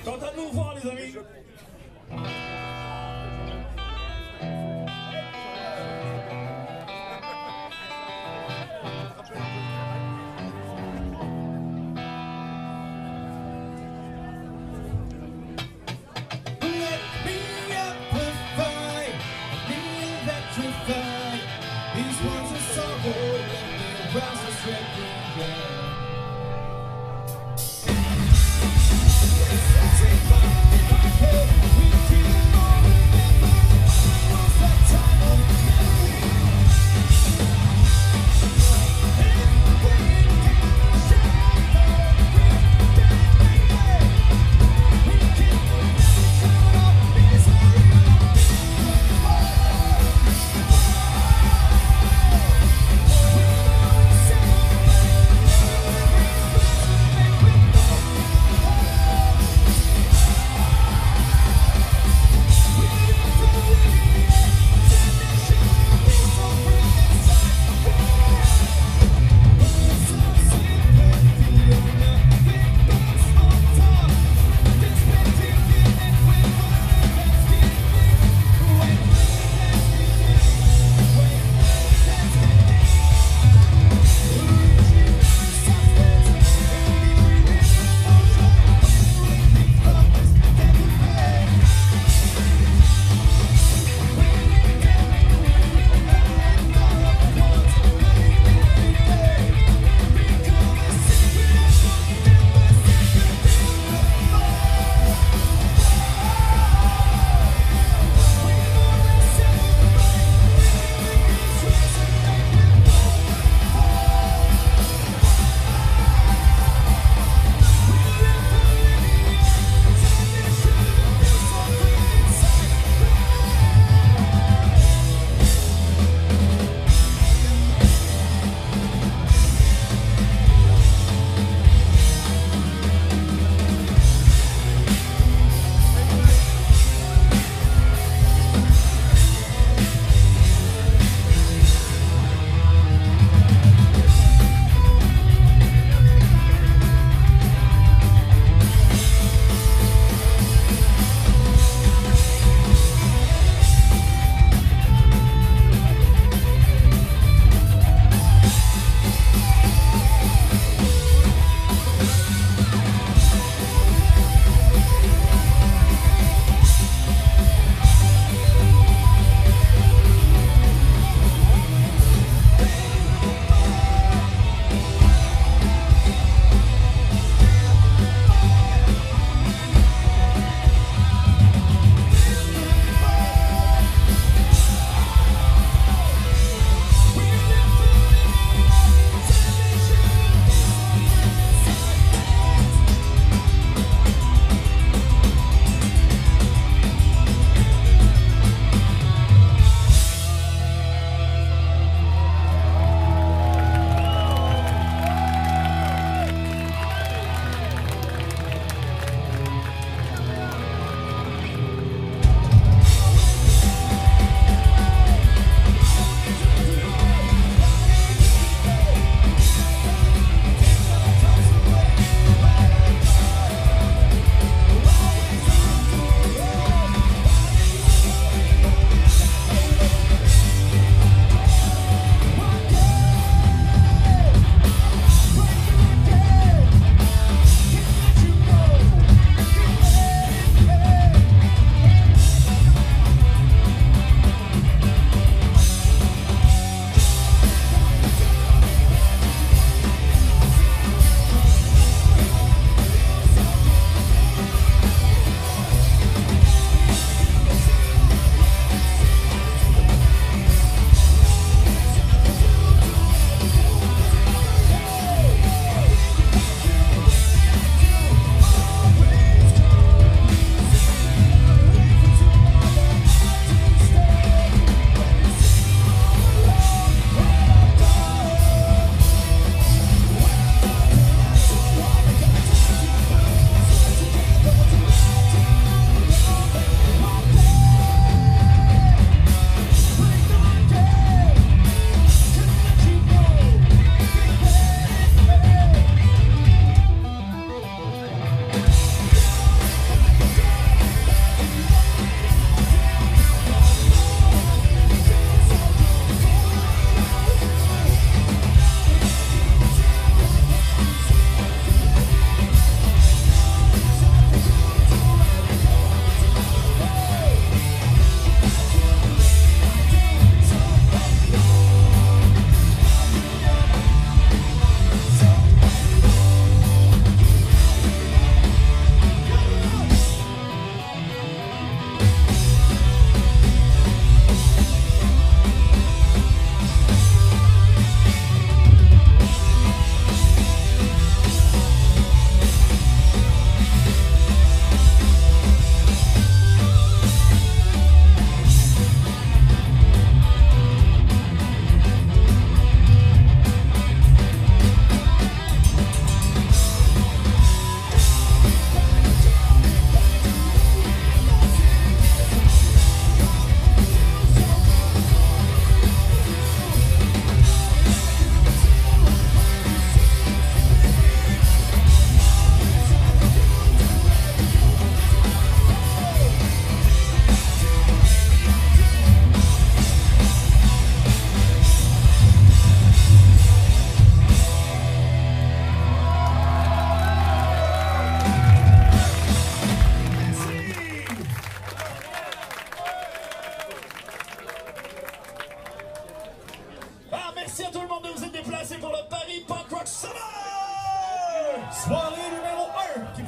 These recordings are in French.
Content de nous voir, les amis. These ones are so old, let me arouse this record.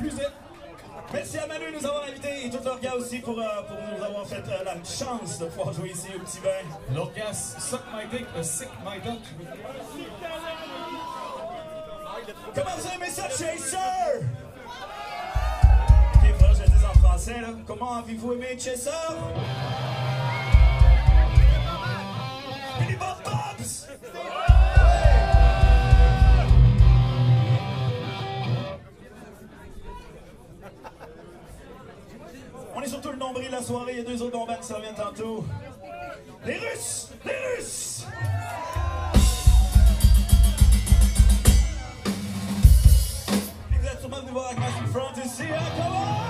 Excusez. Merci à Manu de nous avoir invités et tout leur gars aussi pour nous avoir fait la chance de pouvoir jouer ici au Petit Bain. L'autre gars, suck my dick, sick my duck. Comment vous aimez ça, Chaser? Ok, voilà, je le dis en français, là. Comment avez-vous aimé Chaser? Billy Bob Bobs! On est surtout le nombril de la soirée, il y a deux autres bombes qui s'en viennent tantôt. Les Russes! Les Russes! Et vous êtes sûrement venus voir avec Massive Front ici, hein? Come on!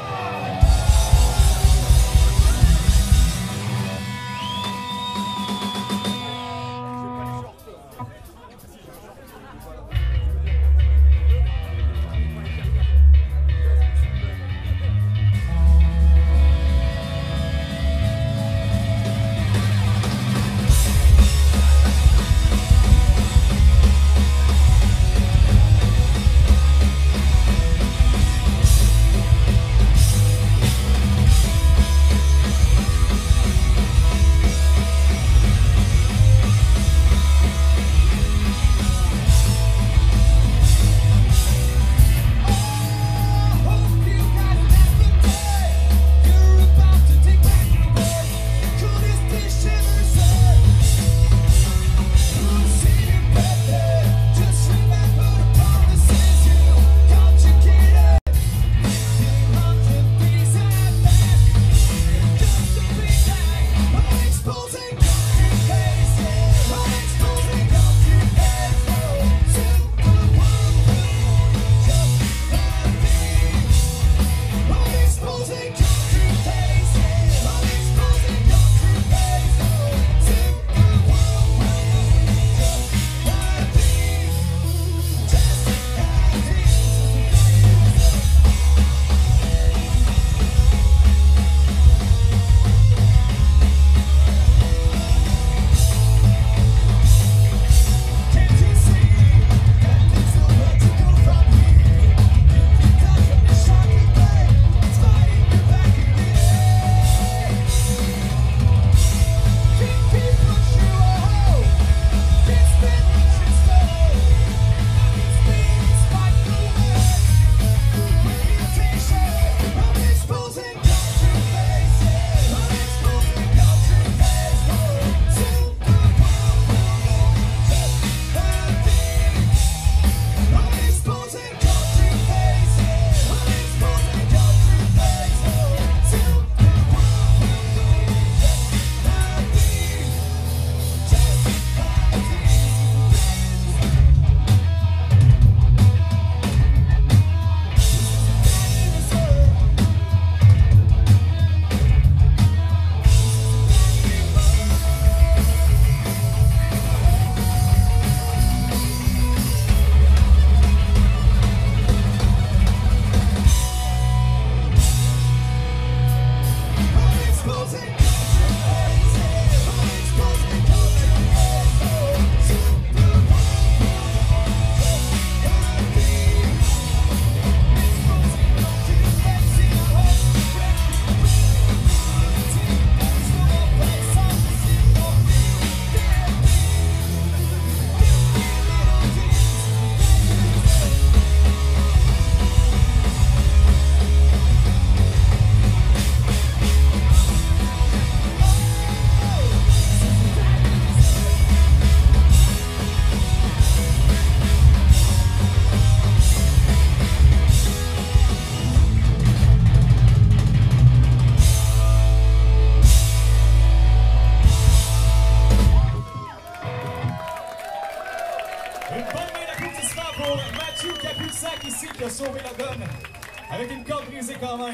Qui a sauvé la donne avec une corde brisée quand même.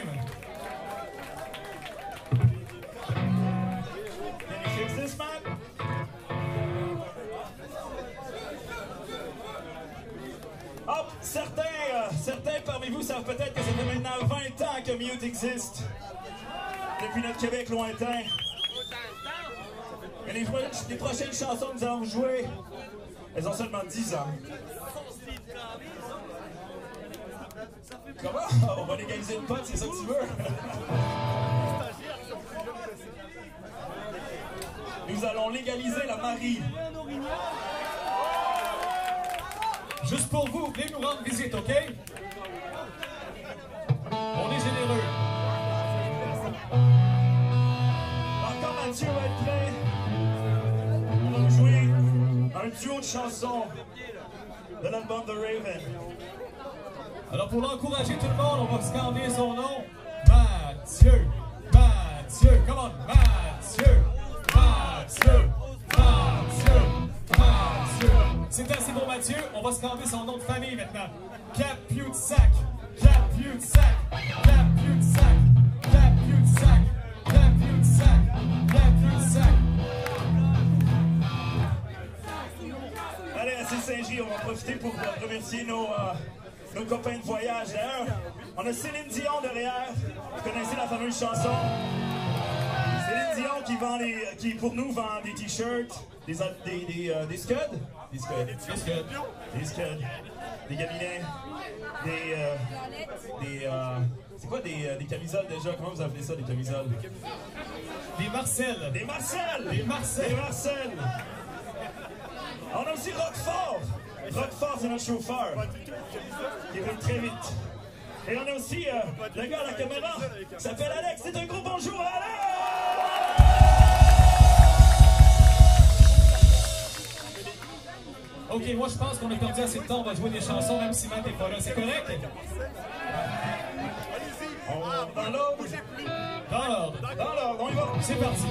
Can you fix this, man? Oh, certains parmi vous savent peut-être que ça fait maintenant 20 ans que Mute existe. Depuis notre Québec lointain. Et les prochaines chansons que nous allons jouer, elles ont seulement 10 ans. Comment? On va légaliser une pote, c'est ça que tu veux? Nous allons légaliser la Marie. Juste pour vous, venez nous rendre visite, OK? On est généreux. Encore Mathieu va être prêt. On va jouer un duo de chansons de l'album The Raven. Alors pour l'encourager tout le monde, on va scander son nom. Mathieu, Mathieu, come on, Mathieu, Mathieu, Mathieu, Mathieu. C'est assez pour Mathieu, on va scander son nom de famille maintenant. Capusac, Capusac, Capusac, Capusac, Capusac, Capusac. Allez, à Saint-J, on va profiter pour remercier nos copains de voyage. D'ailleurs, on a Céline Dion derrière. Vous connaissez la fameuse chanson? Céline Dion qui pour nous vend des t-shirts, des scuds, des gabinets, c'est quoi des camisoles déjà? Comment vous appelez ça, des camisoles? Des Marcel. Des Marcel! Des Marcel. Des Marcel! On a aussi Roquefort! Roquefort, c'est notre chauffeur. Il roule très vite. Et on a aussi le gars à la caméra qui s'appelle Alex. C'est un gros bonjour à Alex! Ok, moi je pense qu'on a perdu assez de temps, on va jouer des chansons même si Matt n'est pas là, c'est correct? Dans l'ordre? Dans l'ordre. Dans l'ordre, on y va! C'est parti.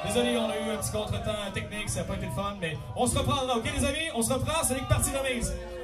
Désolé, on a eu un petit contretemps technique, ça n'a pas été le fun, mais on se reprendra, ok les amis? On se reprend, c'est une partie de mise.